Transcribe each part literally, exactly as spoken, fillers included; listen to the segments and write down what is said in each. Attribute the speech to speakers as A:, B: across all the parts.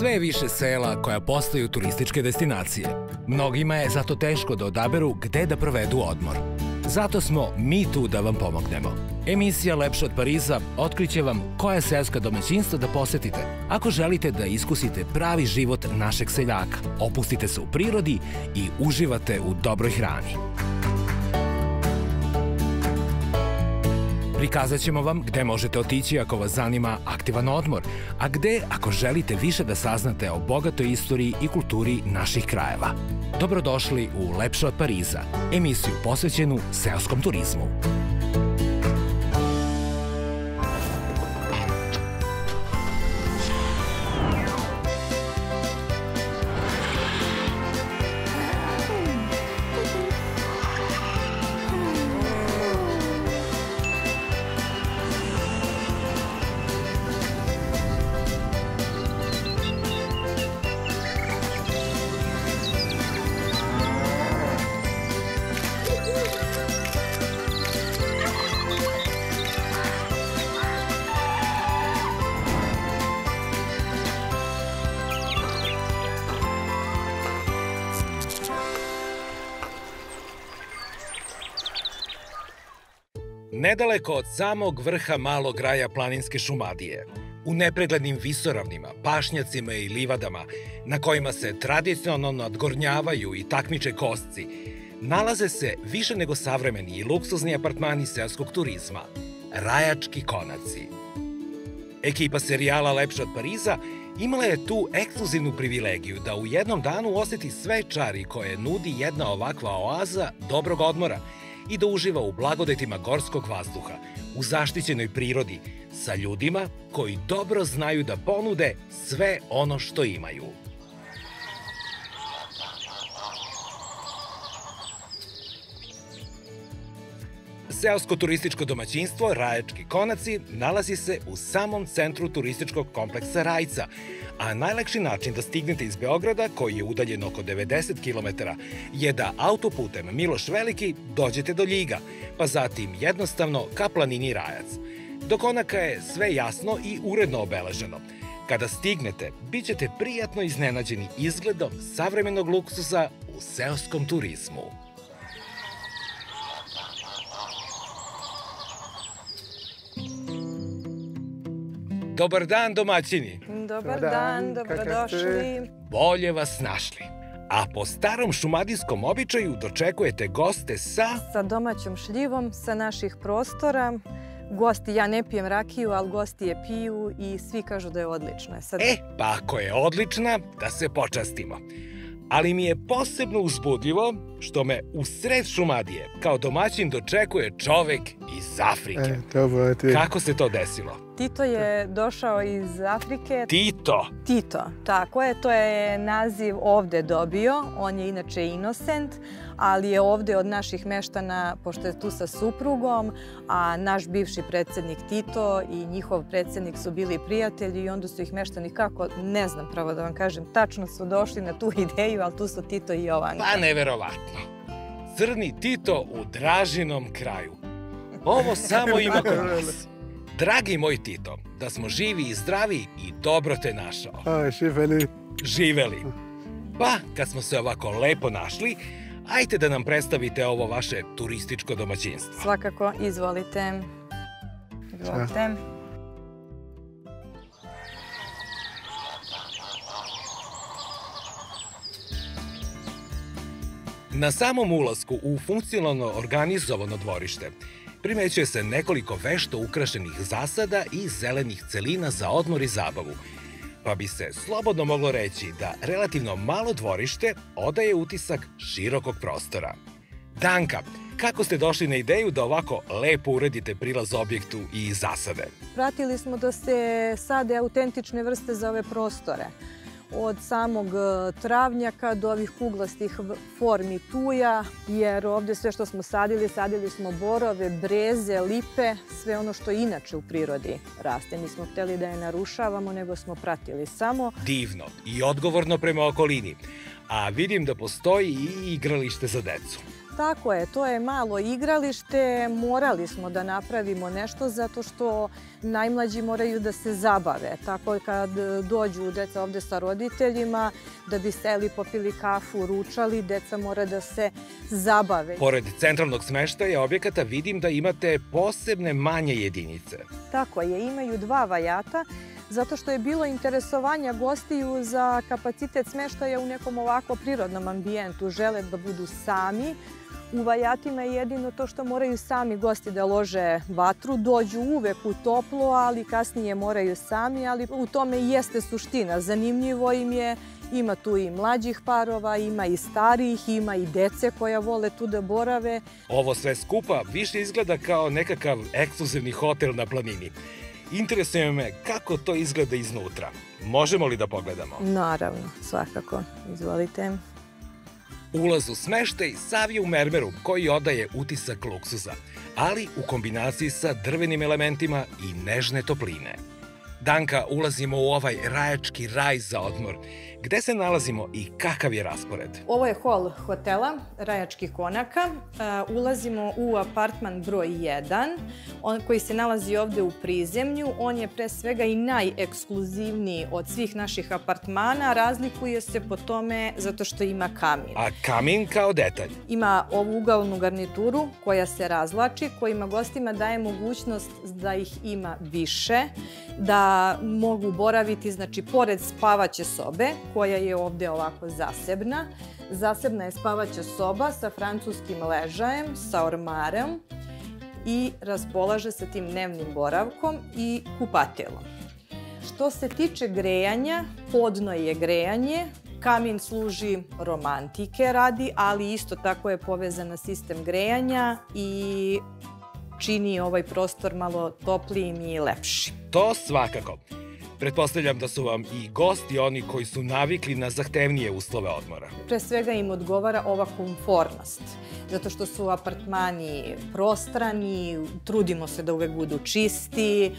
A: Sve je više sela koja postaju turističke destinacije. Mnogima je zato teško da odaberu gde da provedu odmor. Zato smo mi tu da vam pomognemo. Emisija Lepše od Pariza otkriće vam koja seoska domaćinstva da posetite ako želite da iskusite pravi život našeg seljaka, opustite se u prirodi i uživate u dobroj hrani. Prikazat ćemo vam gde možete otići ako vas zanima aktivan odmor, a gde ako želite više da saznate o bogatoj istoriji i kulturi naših krajeva. Dobrodošli u Lepše od Pariza, emisiju posvećenu seoskom turizmu. Nedaleko od samog vrha malog raja planinske Šumadije, u nepreglednim visoravnima, pašnjacima i livadama, na kojima se tradicionalno nadgornjavaju i takmiče kosci, nalaze se više nego savremeni i luksuzni apartmani seoskog turizma, Rajački konaci. Ekipa serijala Lepše od Pariza imala je tu ekskluzivnu privilegiju da u jednom danu oseti sve čari koje nudi jedna ovakva oaza dobrog odmora i da uživa u blagodetima gorskog vazduha, u zaštićenoj prirodi, sa ljudima koji dobro znaju da ponude sve ono što imaju. Seosko turističko domaćinstvo Rajački konaci nalazi se u samom centru turističkog kompleksa Rajca, a najlakši način da stignete iz Beograda, koji je udaljen oko devedeset kilometara, je da autoputem Miloš Veliki dođete do Ljiga, pa zatim jednostavno ka planini Rajac. Do konaka je sve jasno i uredno obeleženo. Kada stignete, bit ćete prijatno iznenađeni izgledom savremenog luksusa u seoskom turizmu. Dobar dan, domaćini!
B: Dobar dan, dobrodošli.
A: Bolje vas našli. A po starom šumadijskom običaju dočekujete goste sa...
B: Sa domaćom šljivom, sa naših prostora. Gosti, ja ne pijem rakiju, ali gosti je piju i svi kažu da je odlična.
A: E, pa ako je odlična, da se počastimo. Ali mi je posebno uzbudljivo što me u sred Šumadije kao domaćin dočekuje čovek iz Afrike. Kako se to desilo?
B: Tito je došao iz Afrike.
A: Tito?
B: Tito, tako je. To je naziv ovde dobio. On je inače Inosent, ali je ovde od naših meštana, pošto je tu sa suprugom, a naš bivši predsednik Tito i njihov predsednik su bili prijatelji i onda su ih meštani kako, ne znam pravo da vam kažem, tačno su došli na tu ideju, ali tu su Tito i Jovanka.
A: Pa neverovatno. Crni Tito u Dražinom kraju. Ovo samo ima kod nas. Dragi moj Tito, da smo živi i zdravi i dobro te našao.
C: A, živeli.
A: Živeli. Pa, kad smo se ovako lepo našli, ajte da nam predstavite ovo vaše turističko domaćinstvo.
B: Svakako, izvolite. Izvolite.
A: Na samom ulasku u funkcionalno organizovano dvorište primećuje se nekoliko vešto ukrašenih zasada i zelenih celina za odmor i zabavu, pa bi se slobodno moglo reći da relativno malo dvorište odaje utisak širokog prostora. Danka, kako ste došli na ideju da ovako lepo uredite prilaz objektu i zasade?
B: Pratili smo da se sade autentične vrste za ove prostore. Od samog travnjaka do ovih kuglastih formi tuja, jer ovde sve što smo sadili, sadili smo borove, breze, lipe, sve ono što inače u prirodi raste. Nismo hteli da je narušavamo, nego smo pratili samo.
A: Divno i odgovorno prema okolini. A vidim da postoji i igralište za decu.
B: Tako je, to je malo igralište, morali smo da napravimo nešto zato što najmlađi moraju da se zabave. Tako kad dođu deca ovde sa roditeljima, da bi seli, popili kafu, ručali, deca mora da se zabave.
A: Pored centralnog smeštaja objekata vidim da imate posebne manje jedinice.
B: Tako je, imaju dva vajata, zato što je bilo interesovanja gostiju za kapacitet smeštaja u nekom ovako prirodnom ambijentu. Žele da budu sami. U vajatima je jedino to što moraju sami gosti da lože vatru, dođu uvek u toplo, ali kasnije moraju sami, ali u tome i jeste suština. Zanimljivo im je, ima tu i mlađih parova, ima i starijih, ima i dece koja vole tu da borave.
A: Ovo sve skupa više izgleda kao nekakav ekskluzivni hotel na planini. Interesuje me kako to izgleda iznutra. Možemo li da pogledamo?
B: Naravno, svakako. Izvolite.
A: Ulaz u smeštaj sav je u mermeru koji odaje utisak luksuza, ali u kombinaciji sa drvenim elementima i nežne topline. Danka, ulazimo u ovaj rajački raj za odmor. Gde se nalazimo i kakav je raspored?
B: Ovo je hol hotela Rajačkih konaka. Ulazimo u apartman broj jedan, koji se nalazi ovde u prizemlju. On je pre svega i najekskluzivniji od svih naših apartmana. Razlikuje se po tome zato što ima kamin.
A: A kamin kao detalj?
B: Ima ovu ugalnu garnituru koja se razvlači, kojima gostima daje mogućnost da ih ima više, da mogu boraviti, znači, pored spavaće sobe, koja je ovde ovako zasebna. Zasebna je spavaća soba sa francuskim ležajem, sa ormarom i raspolaže sa tim dnevnim boravkom i kupatelom. Što se tiče grejanja, podno je grejanje. Kamin služi romantike radi, ali isto tako je povezan na sistem grejanja i čini ovaj prostor malo toplijim i lepšim.
A: To svakako. Pretpostavljam da su vam i gosti oni koji su navikli na zahtevnije uslove odmora.
B: Pre svega im odgovara ova komfortnost, zato što su apartmani prostrani, trudimo se da uvek budu čisti.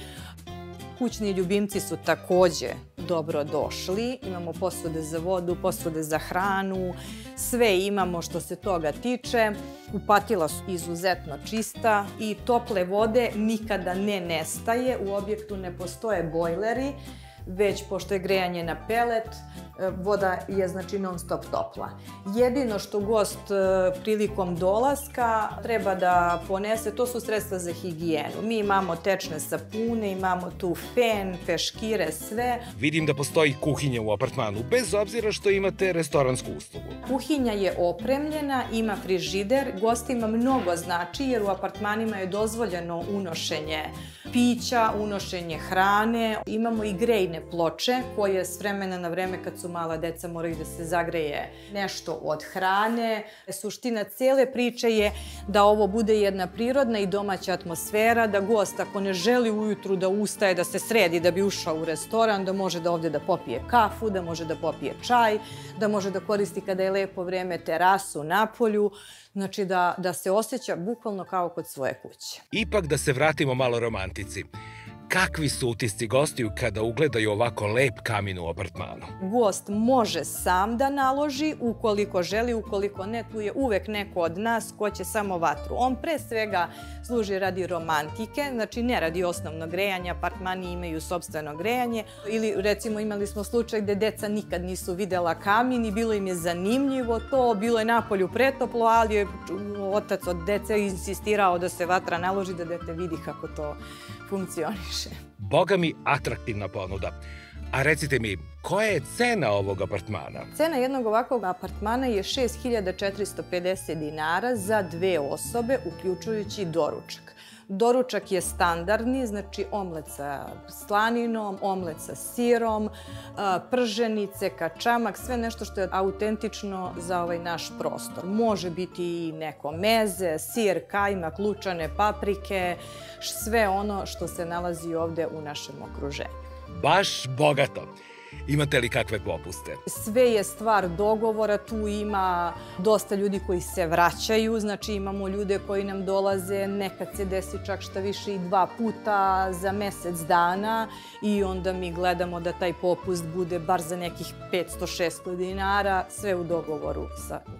B: Kućni ljubimci su takođe dobro došli. Imamo posude za vodu, posude za hranu, sve imamo što se toga tiče. Kupatila su izuzetno čista i tople vode nikada ne nestaje. U objektu ne postoje bojleri, već pošto je grejanje na pelet, voda je znači non stop topla. Jedino što gost prilikom dolaska treba da ponese, to su sredstva za higijenu. Mi imamo tečne sapune, imamo tu fen, peškire, sve.
A: Vidim da postoji kuhinja u apartmanu, bez obzira što imate restoransku uslugu.
B: Kuhinja je opremljena, ima frižider, gostima mnogo znači jer u apartmanima je dozvoljeno unošenje pića, unošenje hrane. Imamo i grejne ploče koje s vremena na vreme kad su mala deca moraju da se zagreje nešto od hrane. Suština cele priče je da ovo bude jedna prirodna i domaća atmosfera, da gost ako ne želi ujutru da ustaje, da se sredi da bi ušao u restoran, da može da ovde da popije kafu, da može da popije čaj, da može da koristi kada je lepo vreme terasu napolju. Znači da, da se osjeća bukvalno kao kod svoje kuće.
A: Ipak da se vratimo malo romantici. Kakvi su utisci gostiju kada ugledaju ovako lep kamin u apartmanu?
B: Gost može sam da naloži, ukoliko želi, ukoliko ne, tu je uvek neko od nas ko će samo vatru. On pre svega služi radi romantike, znači ne radi osnovnog grejanja, apartmani imaju sopstveno grejanje. Ili recimo imali smo slučaj gde deca nikad nisu videla kamin i bilo im je zanimljivo to, bilo je napolju pretoplo, ali je otac od dece insistirao da se vatra naloži, da dete vidi kako to funkcioniše.
A: Boga mi atraktivna ponuda. A recite mi, koja je cena ovog apartmana?
B: Cena jednog ovakvog apartmana je šest hiljada četiristo pedeset dinara za dve osobe, uključujući doručak. Doručak je standardni, znači omlet sa slaninom, omlet sa sirom, prženice, kačamak, sve nešto što je autentično za ovaj naš prostor. Može biti i neko meze, sir, kajmak, lučane paprike, sve ono što se nalazi ovde u našem okruženju.
A: Baš bogato. Imate li kakve popuste?
B: Sve je stvar dogovora, tu ima dosta ljudi koji se vraćaju, znači imamo ljude koji nam dolaze, nekad se desi čak šta više i dva puta za mesec dana i onda mi gledamo da taj popust bude bar za nekih petsto šesto dinara, sve u dogovoru sa njima.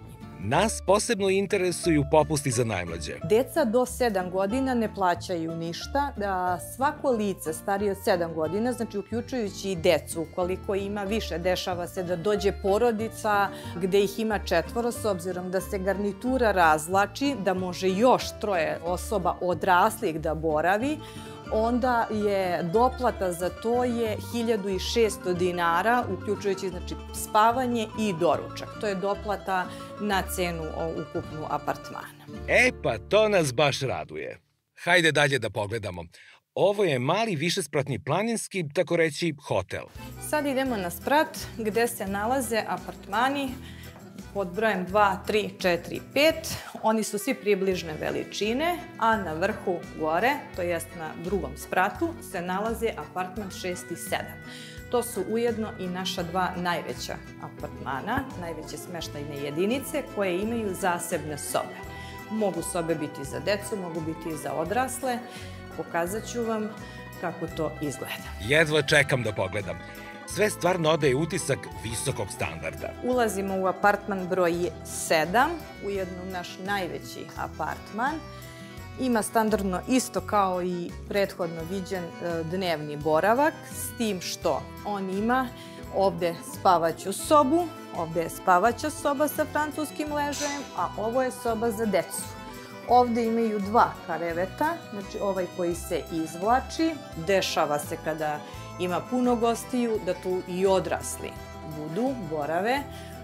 A: Nas posebno interesuju popusti za najmlađe.
B: Deca do sedam godina ne plaćaju ništa. Da svako lice starije od sedam godina, znači uključujući i decu, ukoliko ima više, dešava se da dođe porodica gde ih ima četvoro, s obzirom da se garnitura razvlači, da može još troje osoba odraslih da boravi, onda je doplata za to je hiljadu šesto dinara, uključujući znači, spavanje i doručak. To je doplata na cenu ukupnu apartmana.
A: E pa to nas baš raduje. Hajde dalje da pogledamo. Ovo je mali višespratni planinski, tako reći, hotel.
B: Sad idemo na sprat gde se nalaze apartmani pod brojem dva, tri, četiri, pet. Oni su svi približne veličine, a na vrhu gore, to jest na drugom spratu, se nalaze apartman šest i sedam. To su ujedno i naša dva najveća apartmana, najveće smeštajne jedinice koje imaju zasebne sobe. Mogu sobe biti za decu, mogu biti i za odrasle. Pokazat ću vam kako to izgleda.
A: Jedva čekam da pogledam. Sve stvarno odaje utisak visokog standarda.
B: Ulazimo u apartman broj sedam, ujedno naš najveći apartman. Ima standardno isto kao i prethodno viđen dnevni boravak, s tim što on ima ovde spavaću sobu, ovde je spavaća soba sa francuskim ležajem, a ovo je soba za decu. Ovde imaju dva kareveta, znači ovaj koji se izvlači, dešava se kada ima puno gostiju, da tu i odrasli budu, borave.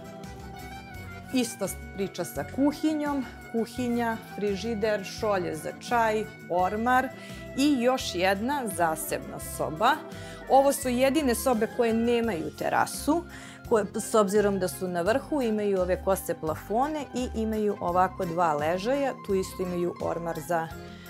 B: Ista priča sa kuhinjom, kuhinja, frižider, šolje za čaj, ormar i još jedna zasebna soba. Ovo su jedine sobe koje nemaju terasu, koje s obzirom da su na vrhu imaju ove kose plafone i imaju ovako dva ležaja, tu isto imaju ormar za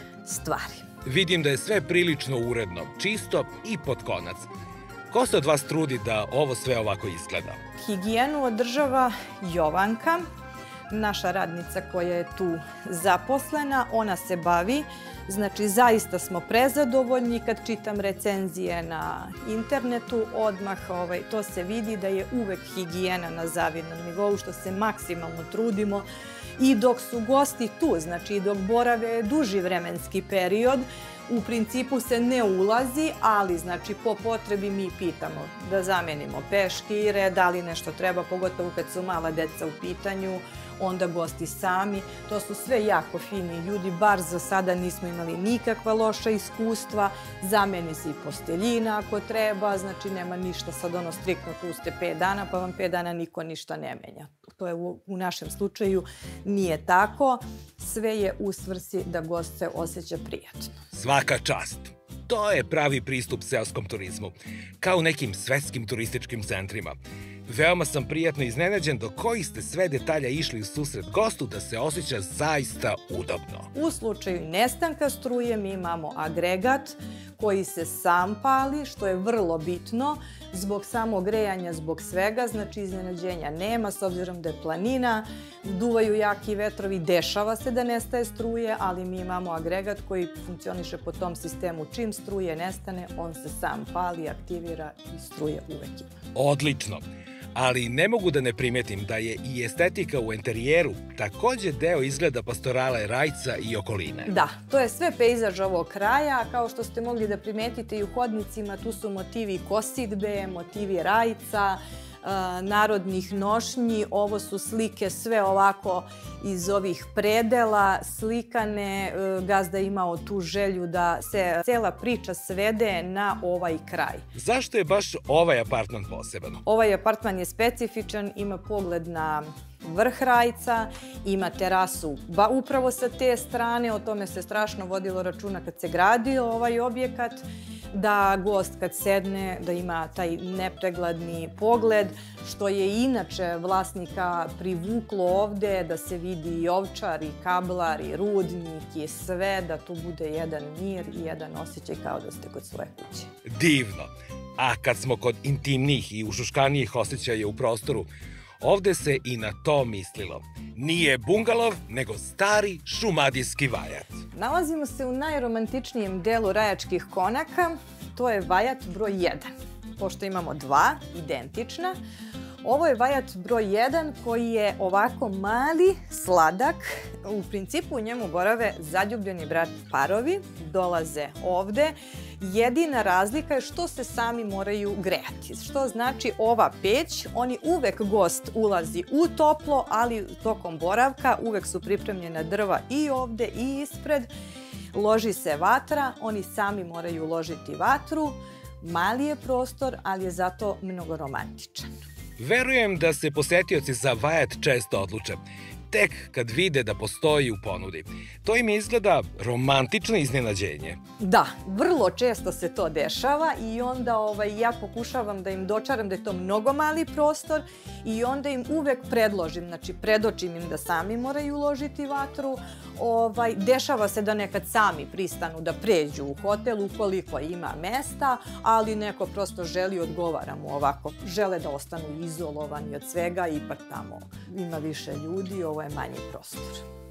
B: stvari.
A: Vidim da je sve prilično uredno, čisto i pod konac. Ko se od vas trudi da ovo sve ovako izgleda?
B: Higijenu održava Jovanka, naša radnica koja je tu zaposlena. Ona se bavi, znači zaista smo prezadovoljni. Kad čitam recenzije na internetu, odmah to se vidi da je uvek higijena na zavidnom nivou, što se maksimalno trudimo. I dok su gosti tu, znači i dok borave duži vremenski period, u principu se ne ulazi, ali znači po potrebi mi pitamo da zamenimo peškire, da li nešto treba, pogotovo kad su mala deca u pitanju, onda gosti sami. To su sve jako fini ljudi, bar za sada nismo imali nikakva loša iskustva. Zameni se i posteljina ako treba, znači nema ništa sad ono striktno tu ste pet dana, pa vam pet dana niko ništa ne menja. To je u, u našem slučaju nije tako. Sve je u svrsi da gost se osjeća prijatno.
A: Svaka čast! To je pravi pristup seoskom turizmu, kao u nekim svetskim turističkim centrima. Veoma sam prijatno iznenađen do kojih ste sve detalja išli u susret gostu da se osjeća zaista udobno.
B: U slučaju nestanka struje mi imamo agregat koji se sam pali, što je vrlo bitno, zbog samog grejanja, zbog svega, znači iznenađenja nema, s obzirom da je planina, duvaju jaki vetrovi, dešava se da nestaje struje, ali mi imamo agregat koji funkcioniše po tom sistemu. Čim struje nestane, on se sam pali, aktivira i struje uvek ima.
A: Odlično! Ali ne mogu da ne primetim da je i estetika u enterijeru takođe deo izgleda pastorale Rajca i okoline.
B: Da, to je sve pejzaž ovog kraja. Kao što ste mogli da primetite i u hodnicima, tu su motivi kosidbe, motivi Rajca, narodnih nošnji. Ovo su slike sve ovako iz ovih predela slikane. Gazda je imao tu želju da se cela priča svede na ovaj kraj.
A: Zašto je baš ovaj apartman poseban?
B: Ovaj apartman je specifičan, ima pogled na vrh Rajca, ima terasu upravo sa te strane. O tome se strašno vodilo računa kad se gradio ovaj objekat, da gost kad sedne, da ima taj nepregledni pogled, što je inače vlasnika privuklo ovde, da se vidi i Ovčar, i Kablar, i Rudnik, i sve, da tu bude jedan mir i jedan osjećaj kao da ste kod svoje kuće.
A: Divno! A kad smo kod intimnijih i ušuškanijih osjećaja u prostoru, ovde se i na to mislilo. Nije bungalov, nego stari šumadijski vajat.
B: Nalazimo se u najromantičnijem delu Rajačkih konaka, to je vajat broj jedan. Pošto imamo dva, identična, Ovo je vajat broj jedan koji je ovako mali, sladak. U principu u njemu borave zaljubljeni brak parovi, dolaze ovde. Jedina razlika je što se sami moraju grejati. Što znači ova peć, oni uvek gost ulazi u toplo, ali tokom boravka uvek su pripremljena drva i ovde i ispred. Loži se vatra, oni sami moraju ložiti vatru. Mali je prostor, ali je zato mnogo romantičan.
A: Verujem da se posetioci za vajat često odluče, tek kad vide da postoji u ponudi. To im izgleda romantično iznenađenje.
B: Da, vrlo često se to dešava i onda ovaj, ja pokušavam da im dočaram da je to mnogo mali prostor i onda im uvek predložim, znači predočim im da sami moraju uložiti vatru. Ovaj, dešava se da nekad sami pristanu da pređu u hotel ukoliko ima mesta, ali neko prosto želi, odgovara mu ovako. Žele da ostanu izolovani od svega, ipak tamo ima više ljudi, ovo je manji prostor.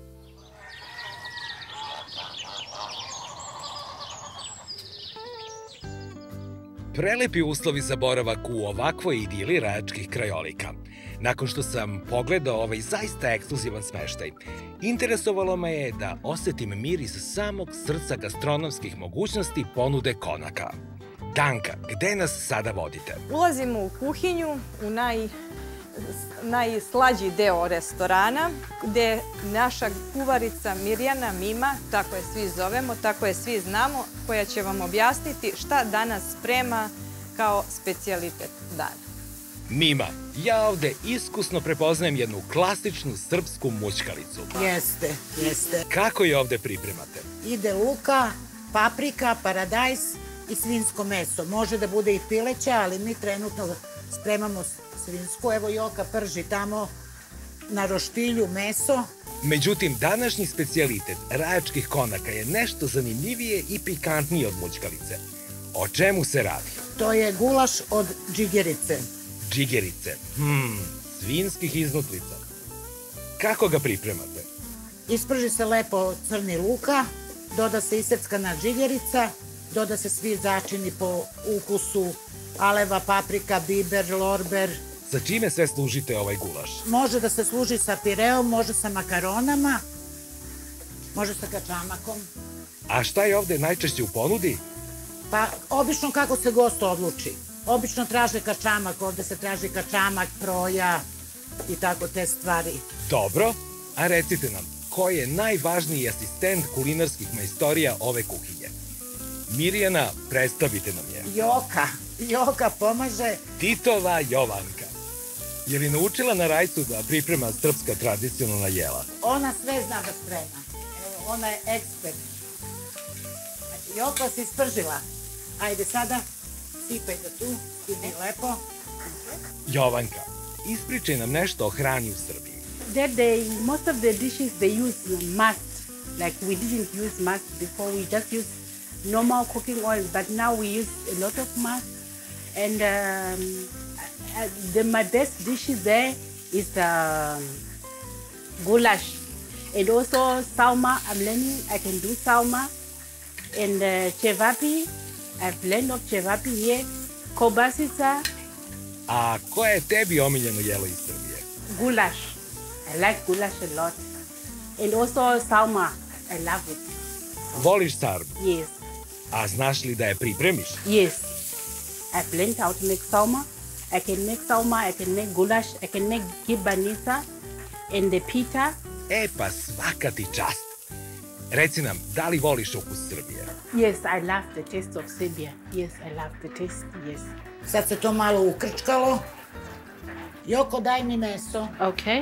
A: Prelepi uslovi za boravak u ovakvoj idili rajačkih krajolika. Nakon što sam pogledao ovaj zaista ekskluzivan smeštaj, interesovalo me je da osetim miris samog srca gastronomskih mogućnosti ponude konaka. Danka, gde nas sada vodite?
B: Ulazimo u kuhinju, u naj... najslađi deo restorana, gde naša kuvarica Mirjana, Mima, tako je svi zovemo, tako je svi znamo, koja će vam objasniti šta danas sprema kao specijalitet dana.
A: Mima, ja ovde iskusno prepoznajem jednu klasičnu srpsku mućkalicu.
C: Jeste, jeste.
A: Kako je ovde pripremate?
C: Ide luka, paprika, paradajz i svinjsko meso. Može da bude i pileća, ali mi trenutno spremamo svinjsko. Evo Joka prži tamo na roštilju meso.
A: Međutim, današnji specijalitet rajačkih konaka je nešto zanimljivije i pikantnije od mućkalice. O čemu se radi?
C: To je gulaš od džigerice.
A: Džigerice, hmm, svinjskih iznutrica. Kako ga pripremate?
C: Isprži se lepo crni luka, doda se iseckana džigerica, doda se svi začini po ukusu, aleva, paprika, biber, lorber.
A: Sa čime sve služite ovaj gulaš?
C: Može da se služi sa pireom, može sa makaronama, može sa kačamakom.
A: A šta je ovde najčešće u ponudi?
C: Pa, obično kako se gost odluči. Obično traže kačamak, ovde se traži kačamak, proja i tako te stvari.
A: Dobro, a recite nam, ko je najvažniji asistent kulinarskih majstorija ove kuhinje? Mirjana, predstavite nam je.
C: Joka, Joka pomaže.
A: Titova Jovanka. Je li naučila na rajcu da priprema srpska tradicionalna jela?
C: Ona sve zna da sprema. Evo, ona je ekspert. Joka si ispržila. Ajde sada, sipaj ga tu, sipaj lepo.
A: Jovanka, ispričaj nam nešto o hrani u Srbiji.
D: That they, most of the dishes they use must. Like we didn't use must before, we just used normal cooking oil, but now we use a lot of must. And um, the, my best dishes there is um, goulash. And also sauma, I'm learning, I can do sauma. And uh, cevapi, I've learned of cevapi here. Kobasica.
A: A koje je tebi omiljeno jelo iz Srbije?
D: Goulash. I like goulash a lot. And also sauma, I love it.
A: Voliš sarmu?
D: Yes.
A: A znaš li da je pripremiš?
D: Yes. I've learned how to make sauma. I can make sauma, I can make goulash, I can make gibanisa and the pita.
A: E pa svaka ti čast. Reci nam, da li voliš okus Srbije?
D: Yes, I love the taste of Serbia. Yes, I love the taste, yes.
C: Sad se to malo ukrčkalo. Joko, daj mi meso.
D: Okay.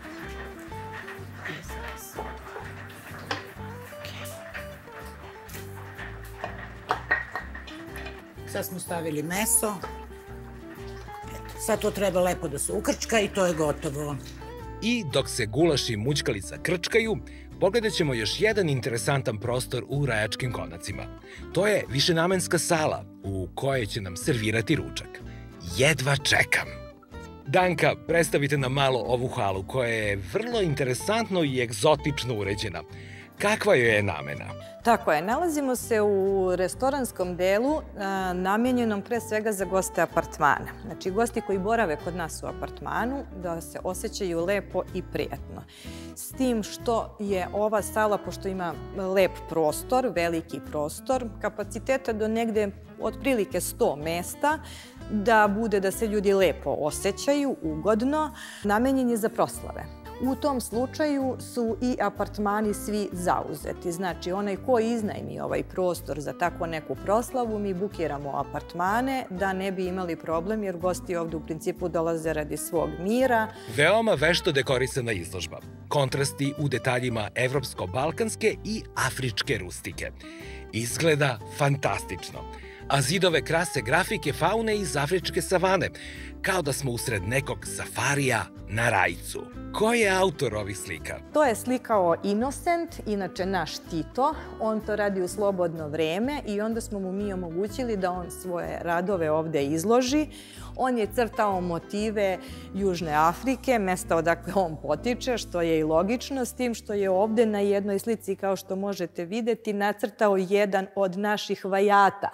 C: Sad smo stavili meso. Eto, sad to treba lepo da se ukrčka i to je gotovo.
A: I dok se gulaš i mućkalica krčkaju, pogledat ćemo još jedan interesantan prostor u rajačkim konacima. To je višenamenska sala u kojoj će nam servirati ručak. Jedva čekam! Danka, predstavite nam malo ovu halu koja je vrlo interesantno i egzotično uređena. Kakva joj je namena?
B: Tako je, nalazimo se u restoranskom delu namijenjenom pre svega za goste apartmana. Znači, gosti koji borave kod nas u apartmanu da se osjećaju lepo i prijatno. S tim što je ova sala, pošto ima lep prostor, veliki prostor, kapaciteta do negde otprilike sto mesta, da bude da se ljudi lepo osjećaju, ugodno, namenjen je za proslave. U tom slučaju su i apartmani svi zauzeti. Znači, onaj ko iznajmi ovaj prostor za tako neku proslavu, mi bukiramo apartmane da ne bi imali problem, jer gosti ovde u principu dolaze radi svog mira.
A: Veoma vešto dekorisana izložba. Kontrasti u detaljima evropsko-balkanske i afričke rustike. Izgleda fantastično. A zidove krase grafike faune iz afričke savane, kao da smo usred nekog safarija na Rajcu. Ko je autor ovih slika?
B: To je slikao Innocent, inače naš Tito. On to radi u slobodno vreme i onda smo mu mi omogućili da on svoje radove ovde izloži. On je crtao motive Južne Afrike, mesta odakle on potiče, što je i logično, s tim što je ovde na jednoj slici, kao što možete videti, nacrtao jedan od naših vajata.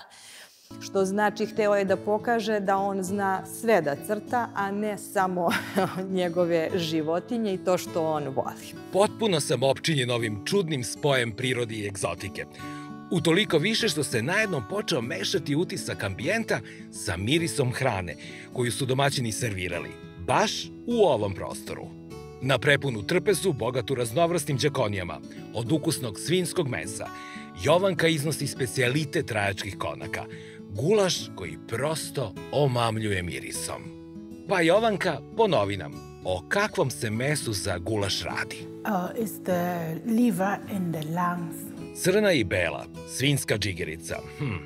B: Što znači, hteo je da pokaže da on zna sve da crta, a ne samo njegove životinje i to što on voli.
A: Potpuno sam opčinjen ovim čudnim spojem prirode i egzotike. Utoliko više što se najednom počeo mešati utisak ambijenta sa mirisom hrane, koju su domaćini servirali, baš u ovom prostoru. Na prepunu trpezu, bogatu raznovrsnim đakonijama, od ukusnog svinjskog mesa, Jovanka iznosi specijalitet rajačkih konaka, gulaš koji prosto omamljuje mirisom. Pa Jovanka, ponovi nam, o kakvom se mesu za gulaš radi?
D: Uh, it's the liver and the lungs.
A: Crna i bela, svinjska džigerica. Hm.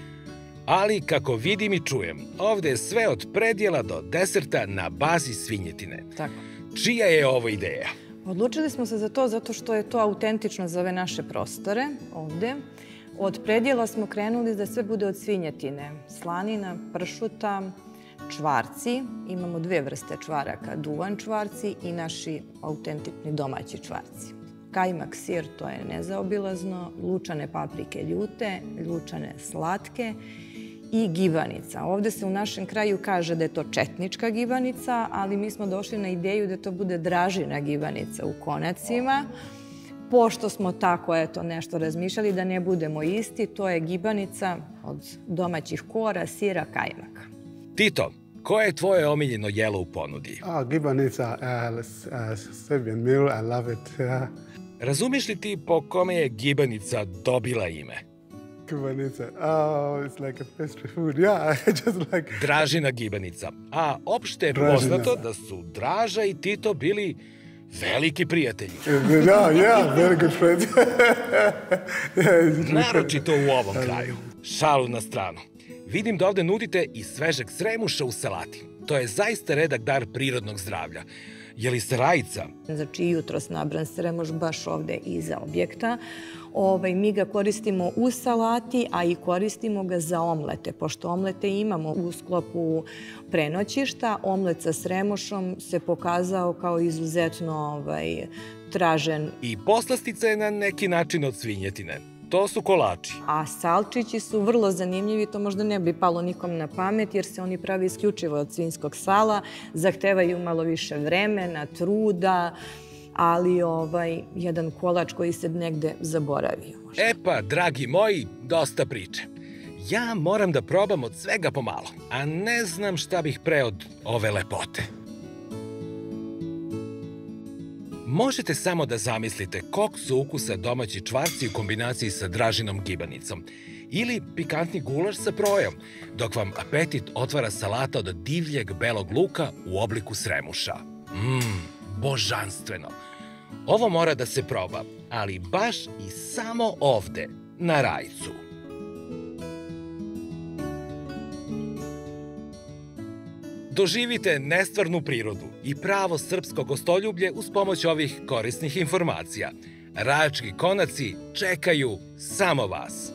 A: Ali, kako vidim i čujem, ovde je sve od predjela do deserta na bazi svinjetine.
B: Tako.
A: Čija je ovo ideja?
B: Odlučili smo se za to zato što je to autentično za ove naše prostore ovde. Od predjela smo krenuli da sve bude od svinjetine. Slanina, pršuta, čvarci. Imamo dve vrste čvaraka, duvan čvarci i naši autentični domaći čvarci. Kajmak, sir, to je nezaobilazno, lučane paprike ljute, lučane slatke i gibanica. Ovde se u našem kraju kaže da je to četnička gibanica, ali mi smo došli na ideju da to bude dražina gibanica u konacima. Pošto smo tako, eto, nešto razmišljali da ne budemo isti, to je gibanica od domaćih kora, sira, kajmaka.
A: Tito, koje je tvoje omiljeno jelo u ponudi?
E: Oh, gibanica, uh, uh, Serbian meal, I love it. Yeah.
A: Razumiš li ti po kome je gibanica dobila ime?
E: Gibanica, oh, it's like a pastry food, yeah, just like...
A: Dražina gibanica. A opšte je poznato da su Draža i Tito bili veliki prijatelji.
E: Yeah, yeah, very good friends.
A: Naročito u ovom kraju. Šalu na stranu. Vidim da ovde nudite i svežeg sremuša u salati. To je zaista redak dar prirodnog zdravlja. Je li sarajica?
B: Znači, jutros nabran sremuš baš ovde iza objekta. Ovaj, mi ga koristimo u salati, a i koristimo ga za omlete. Pošto omlete imamo u sklopu prenoćišta, omlet sa sremušom se pokazao kao izuzetno ovaj, tražen.
A: I poslastica je na neki način od svinjetine. To su kolači.
B: A salčići su vrlo zanimljivi, to možda ne bi palo nikom na pamet, jer se oni pravi isključivo od svinjskog sala, zahtevaju malo više vremena, truda, ali ovaj, jedan kolač koji se negde zaboravio. Možda.
A: E pa, dragi moji, dosta priče. Ja moram da probam od svega pomalo, a ne znam šta bih pre od ove lepote. Možete samo da zamislite kog su ukusa domaći čvarci u kombinaciji sa dražinom gibanicom ili pikantni gulaš sa projom, dok vam apetit otvara salata od divljeg belog luka u obliku sremuša. Mmm, božanstveno. Ovo mora da se proba, ali baš i samo ovde, na Rajcu. Doživite nestvarnu prirodu i pravo srpsko gostoljublje uz pomoć ovih korisnih informacija. Rajački konaci čekaju samo vas.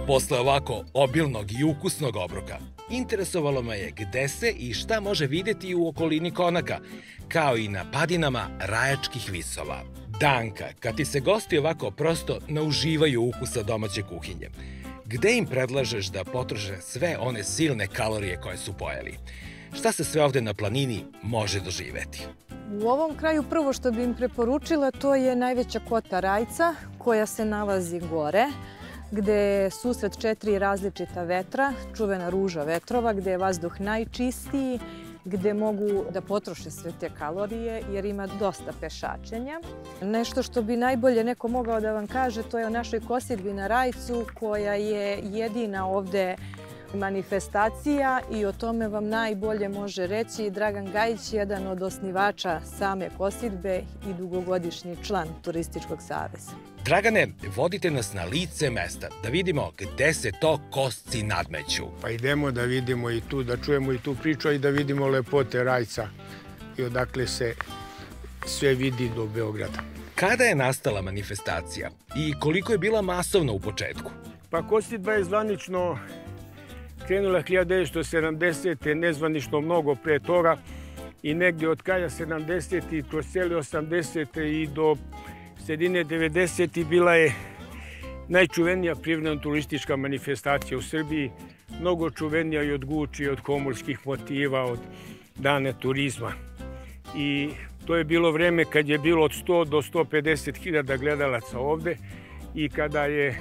A: Posle ovako obilnog i ukusnog obroka, interesovalo me je gde se i šta može videti u okolini Konaka, kao i na padinama Rajačkih visova. Danka, kad ti se gosti ovako prosto nauživaju ukusa domaće kuhinje, gde im predlažeš da potroše sve one silne kalorije koje su pojeli? Šta se sve ovde na planini može doživeti?
B: U ovom kraju prvo što bi im preporučila to je najveća kota Rajca koja se nalazi gore, gde je susret četiri različita vetra, čuvena ruža vetrova, gde je vazduh najčistiji, gde mogu da potroše sve te kalorije jer ima dosta pešačenja. Nešto što bi najbolje neko mogao da vam kaže to je o našoj kosidbi na Rajcu koja je jedina ovde manifestacija i o tome vam najbolje može reći Dragan Gajić, jedan od osnivača same kosidbe i dugogodišnji član Turističkog saveza.
A: Dragane, vodite nas na lice mesta da vidimo gde se to kosci nadmeću.
F: Pa idemo da vidimo i tu, da čujemo i tu priču i da vidimo lepote Rajca i odakle se sve vidi do Beograda.
A: Kada je nastala manifestacija i koliko je bila masovna u početku?
F: Pa kosidba je zvanično krenula hiljadu devetsto sedamdesete. nezvanično mnogo pre toga i negdje od kraja sedamdesetih kroz cijeli osamdesete i do sredine devedesetih bila je najčuvenija privredno-turistička manifestacija u Srbiji, mnogo čuvenija i od Guči, od komorskih motiva, od Dana turizma. I to je bilo vreme kad je bilo od sto do sto pedeset hiljada gledalaca ovde i kada je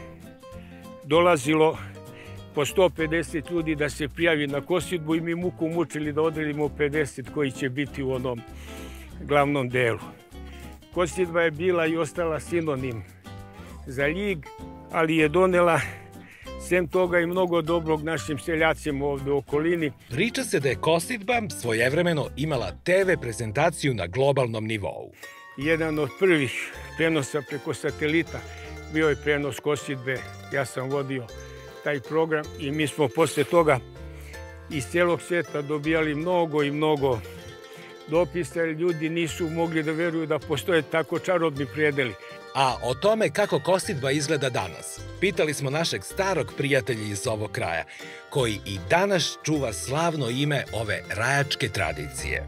F: dolazilo po sto pedeset ljudi da se prijavi na kosidbu i mi muku mučili da odredimo pedeset koji će biti u onom glavnom delu. Kosidba je bila i ostala sinonim za Ljig, ali je donela sem toga i mnogo dobrog našim seljacima ovde u okolini.
A: Priča se da je kosidba svojevremeno imala te ve prezentaciju na globalnom nivou.
F: Jedan od prvih prenosa preko satelita bio je prenos kosidbe. Ja sam vodio taj program i mi smo posle toga iz celog sveta dobijali mnogo i mnogo dopisa jer ljudi nisu mogli da veruju da postoje tako čarobni predeli.
A: A o tome kako kosidba izgleda danas, pitali smo našeg starog prijatelja iz ovog kraja, koji i danas čuva slavno ime ove rajačke tradicije.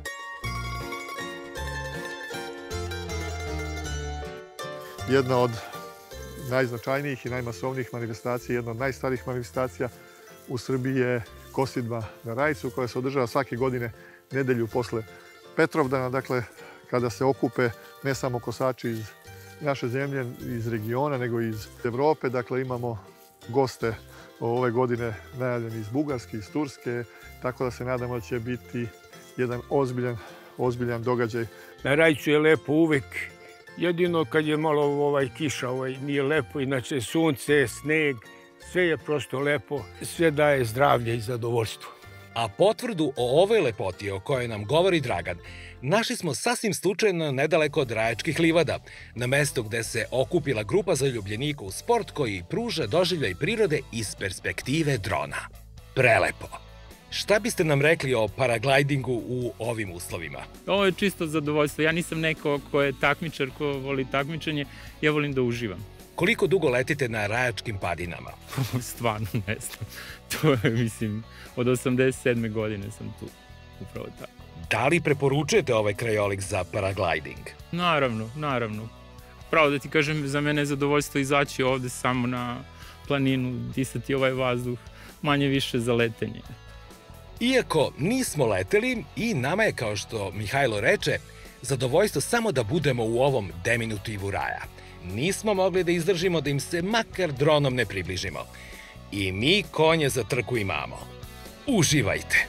E: Jedna od najznačajnijih i najmasovnijih manifestacija, jedna od najstarijih manifestacija u Srbiji je kosidba na Rajcu koja se održava svake godine nedelju posle Petrovdana, dakle kada se okupe ne samo kosači iz naše zemlje, iz regiona, nego iz Evrope. Dakle, imamo goste ove godine najavljeni iz Bugarske, iz Turske, tako da se nadamo da će biti jedan ozbiljan, ozbiljan događaj.
F: Na Rajcu je lepo uvek, jedino kad je malo ovaj kiša, ovaj nije lepo, inače sunce, sneg, sve je prosto lepo, sve daje zdravlje i zadovoljstvo.
A: A potvrdu o ovoj lepoti o kojoj nam govori Dragan našli smo sasvim slučajno nedaleko od Rajačkih livada, na mestu gde se okupila grupa zaljubljenika u sport koji pruža doživljaj prirode iz perspektive drona. Prelepo! Šta biste nam rekli o paraglidingu u ovim uslovima?
G: Ovo je čisto zadovoljstvo. Ja nisam neko ko je takmičar, ko voli takmičenje. Ja volim da uživam.
A: Koliko dugo letite na Rajačkim padinama?
G: Stvarno ne znam. To je, mislim, od osamdeset sedme godine sam tu. Upravo tako.
A: Da li preporučujete ovaj krajolik za paragliding?
G: Naravno, naravno. Pravo da ti kažem, za mene je zadovoljstvo izaći ovde samo na planinu, disati ovaj vazduh, manje više za letenje.
A: Iako nismo leteli i nama je, kao što Mihajlo reče, zadovoljstvo samo da budemo u ovom diminutivu raja. Nismo mogli da izdržimo da im se makar dronom ne približimo. I mi konje za trku imamo. Uživajte!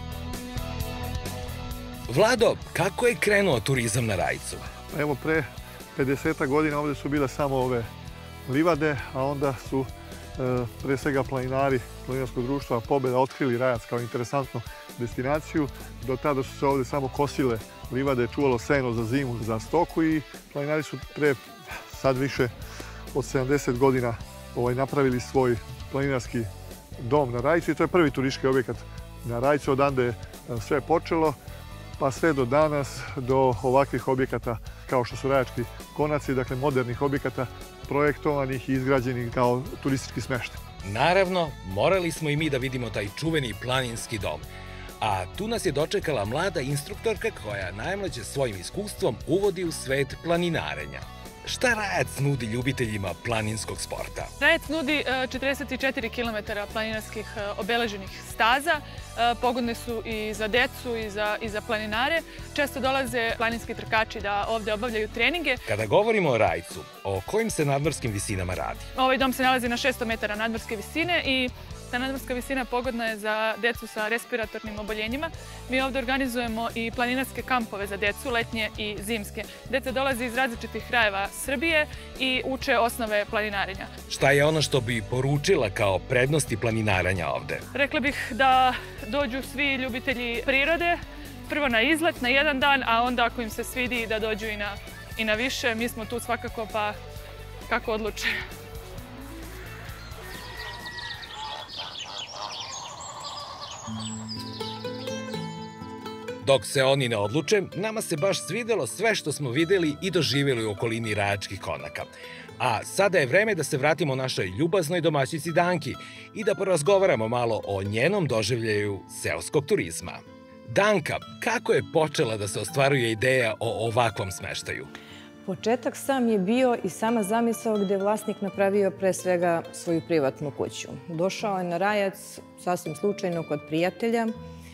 A: Vlado, kako je krenuo turizam na Rajcu?
E: Evo, pre pedeset godina ovde su bile samo ove livade, a onda su e, pre svega planinari Planinarskog društva Pobeda otkrili Rajac kao interesantnu destinaciju. Do tada su se ovde samo kosile livade, čuvalo seno za zimu, za stoku i planinari su pre sad više od sedamdeset godina ovaj, napravili svoj planinarski dom na Rajcu i to je prvi turistički objekat na Rajcu. Odande je sve počelo, pa sve do danas, do ovakvih objekata kao što su Rajački konaci, dakle modernih objekata projektovanih i izgrađenih kao turistički smeštaj.
A: Naravno, morali smo i mi da vidimo taj čuveni planinski dom. A tu nas je dočekala mlada instruktorka koja najmlađe svojim iskustvom uvodi u svet planinarenja. Šta Rajac nudi ljubiteljima planinskog sporta?
H: Rajac nudi četrdeset četiri kilometara planinarskih obeleženih staza. Pogodne su i za decu i za, i za planinare. Često dolaze planinski trkači da ovde obavljaju treninge.
A: Kada govorimo o Rajcu, o kojim se nadmorskim visinama radi?
H: Ovaj dom se nalazi na šesto metara nadmorske visine i ta nadmorska visina pogodna je za decu sa respiratornim oboljenjima. Mi ovde organizujemo i planinarske kampove za decu, letnje i zimske. Deca dolaze iz različitih krajeva Srbije i uče osnove planinarenja.
A: Šta je ono što bi poručila kao prednosti planinarenja ovde?
H: Rekla bih da dođu svi ljubitelji prirode, prvo na izlet, na jedan dan, a onda ako im se svidi da dođu i na, i na više. Mi smo tu svakako, pa kako odluče.
A: Dok se oni ne odluče, nama se baš svidelo sve što smo videli i doživjeli u okolini Rajačkih konaka. A sada je vreme da se vratimo našoj ljubaznoj domaćici Danki i da porazgovaramo malo o njenom doživljaju seoskog turizma. Danka, kako je počela da se ostvaruje ideja o ovakvom smeštaju?
B: Početak sam je bio i sama zamisao gde je vlasnik napravio pre svega svoju privatnu kuću. Došao je na Rajac sasvim slučajno kod prijatelja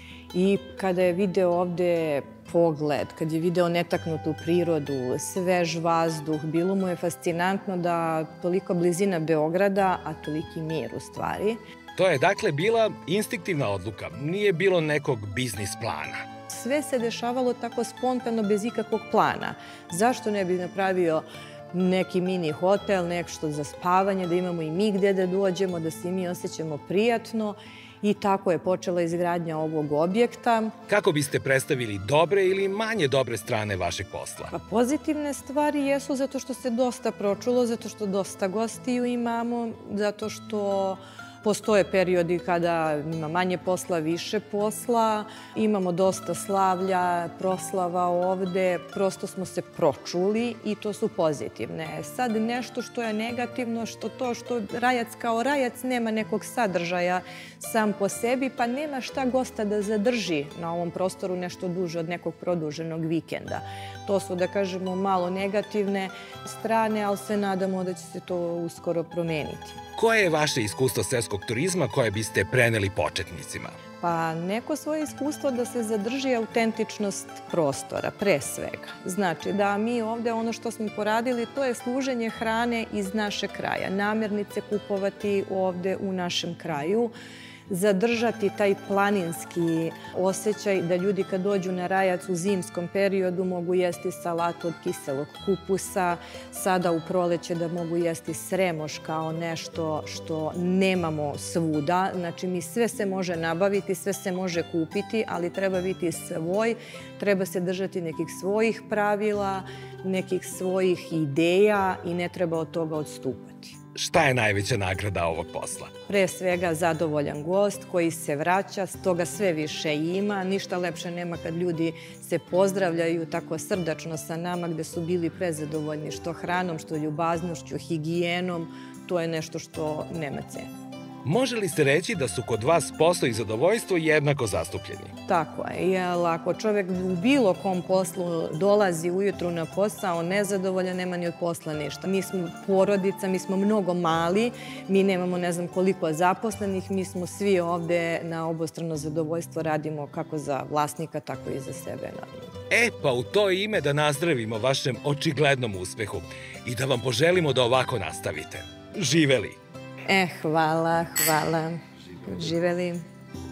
B: i kada je video ovde pogled, kad je video netaknutu prirodu, svež vazduh, bilo mu je fascinantno da toliko blizina Beograda, a toliki mir u stvari.
A: To je dakle bila instinktivna odluka, nije bilo nekog biznis plana.
B: Sve se dešavalo tako spontano, bez ikakvog plana. Zašto ne bi napravio neki mini hotel, nešto za spavanje, da imamo i mi gde da dođemo, da se i mi osjećamo prijatno. I tako je počela izgradnja ovog objekta.
A: Kako biste predstavili dobre ili manje dobre strane vašeg posla?
B: Pa pozitivne stvari jesu zato što se dosta pročulo, zato što dosta gostiju imamo, zato što postoje periodi kada ima manje posla, više posla. Imamo dosta slavlja, proslava ovde. Prosto smo se pročuli i to su pozitivne. Sad nešto što je negativno, što to što Rajac kao Rajac nema nekog sadržaja sam po sebi, pa nema šta gosta da zadrži na ovom prostoru nešto duže od nekog produženog vikenda. To su, da kažemo, malo negativne strane, ali se nadamo da će se to uskoro promeniti.
A: Koje je vaše iskustvo seoskog turizma koje biste preneli početnicima?
B: Pa neko svoje iskustvo da se zadrži autentičnost prostora, pre svega. Znači da mi ovde ono što smo poradili, to je služenje hrane iz našeg kraja. Namirnice kupovati ovde u našem kraju, zadržati taj planinski osjećaj da ljudi kad dođu na Rajac u zimskom periodu mogu jesti salatu od kiselog kupusa, sada u proleće da mogu jesti sremoš kao nešto što nemamo svuda. Znači mi sve se može nabaviti, sve se može kupiti, ali treba biti svoj, treba se držati nekih svojih pravila, nekih svojih ideja i ne treba od toga odstupati.
A: Šta je najveća nagrada ovog posla?
B: Pre svega zadovoljan gost koji se vraća, toga sve više ima. Ništa lepše nema kad ljudi se pozdravljaju tako srdačno sa nama gde su bili prezadovoljni što hranom, što ljubaznošću, higijenom. To je nešto što nema cenu.
A: Može li se reći da su kod vas posao i zadovoljstvo jednako zastupljeni?
B: Tako je, jer ako čovjek u bilo kom poslu dolazi ujutru na posao nezadovoljan, nema ni od posla ništa. Mi smo porodica, mi smo mnogo mali, mi nemamo ne znam koliko zaposlenih, mi smo svi ovde na obostrano zadovoljstvo, radimo kako za vlasnika, tako i za sebe.
A: E, pa u to ime da nazdravimo vašem očiglednom uspehu i da vam poželimo da ovako nastavite. Živeli!
B: E, hvala, hvala. Živeli.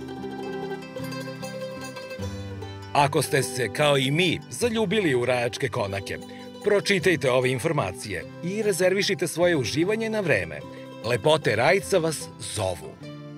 A: Ako ste se, kao i mi, zaljubili u Rajačke konake, pročitajte ove informacije i rezervišite svoje uživanje na vreme. Lepote Rajca vas zovu.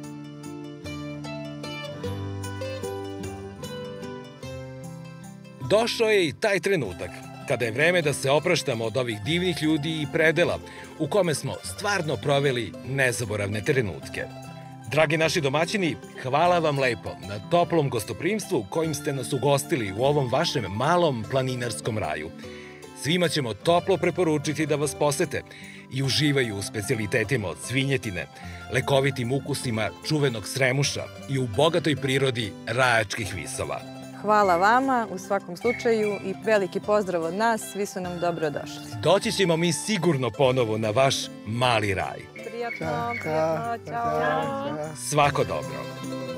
A: Došao je i taj trenutak kada je vreme da se opraštamo od ovih divnih ljudi i predela u kome smo stvarno proveli nezaboravne trenutke. Dragi naši domaćini, hvala vam lepo na toplom gostoprimstvu kojim ste nas ugostili u ovom vašem malom planinarskom raju. Svima ćemo toplo preporučiti da vas posete i uživaju u specijalitetima od svinjetine, lekovitim ukusima čuvenog Sremuša i u bogatoj prirodi Rajačkih visova.
B: Hvala vama u svakom slučaju i veliki pozdrav od nas, svi su nam dobro došli.
A: Doći ćemo mi sigurno ponovo na vaš mali raj.
B: Prijatno, prijatno, ćao.
A: Svako dobro.